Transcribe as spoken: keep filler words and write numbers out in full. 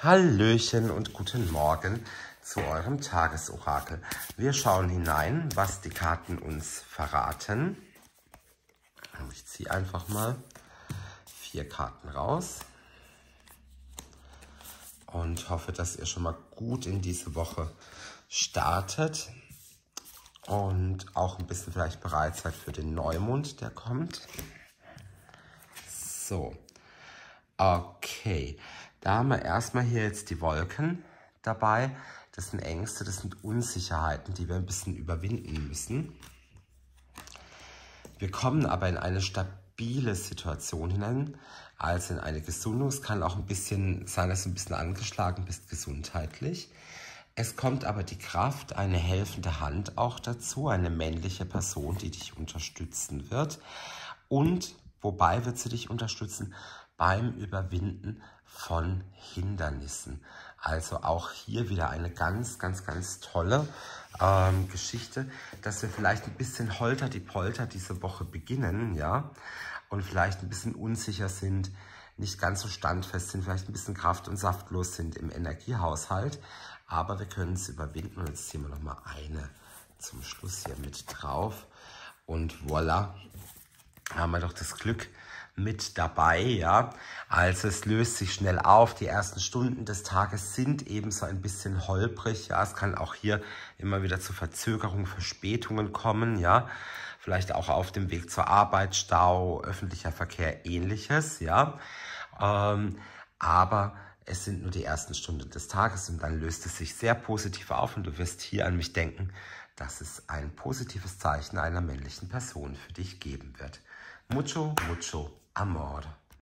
Hallöchen und guten Morgen zu eurem Tagesorakel. Wir schauen hinein, was die Karten uns verraten. Ich ziehe einfach mal vier Karten raus und hoffe, dass ihr schon mal gut in diese Woche startet und auch ein bisschen vielleicht bereit seid für den Neumond, der kommt. So, okay. Da haben wir erstmal hier jetzt die Wolken dabei. Das sind Ängste, das sind Unsicherheiten, die wir ein bisschen überwinden müssen. Wir kommen aber in eine stabile Situation hinein, also in eine Gesundung. Es kann auch ein bisschen sein, dass du ein bisschen angeschlagen bist gesundheitlich. Es kommt aber die Kraft, eine helfende Hand auch dazu, eine männliche Person, die dich unterstützen wird. Und wobei wird sie dich unterstützen? Beim Überwinden von Hindernissen. Also auch hier wieder eine ganz, ganz, ganz tolle ähm, Geschichte, dass wir vielleicht ein bisschen holter die Polter diese Woche beginnen, ja, und vielleicht ein bisschen unsicher sind, nicht ganz so standfest sind, vielleicht ein bisschen kraft- und saftlos sind im Energiehaushalt, aber wir können es überwinden. Und jetzt ziehen wir noch mal eine zum Schluss hier mit drauf und voilà, haben wir doch das Glück mit dabei, ja. Also es löst sich schnell auf. Die ersten Stunden des Tages sind ebenso ein bisschen holprig, ja. Es kann auch hier immer wieder zu Verzögerungen, Verspätungen kommen, ja. Vielleicht auch auf dem Weg zur Arbeit, Stau, öffentlicher Verkehr, ähnliches, ja. Ähm, aber es sind nur die ersten Stunden des Tages und dann löst es sich sehr positiv auf und du wirst hier an mich denken, dass es ein positives Zeichen einer männlichen Person für dich geben wird. Mucho, mucho amor.